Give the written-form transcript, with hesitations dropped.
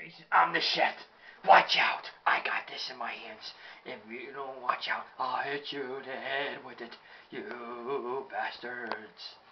Jason, I'm the chef. Watch out. I got this in my hands. If you don't watch out, I'll hit you in the head with it. You bastards.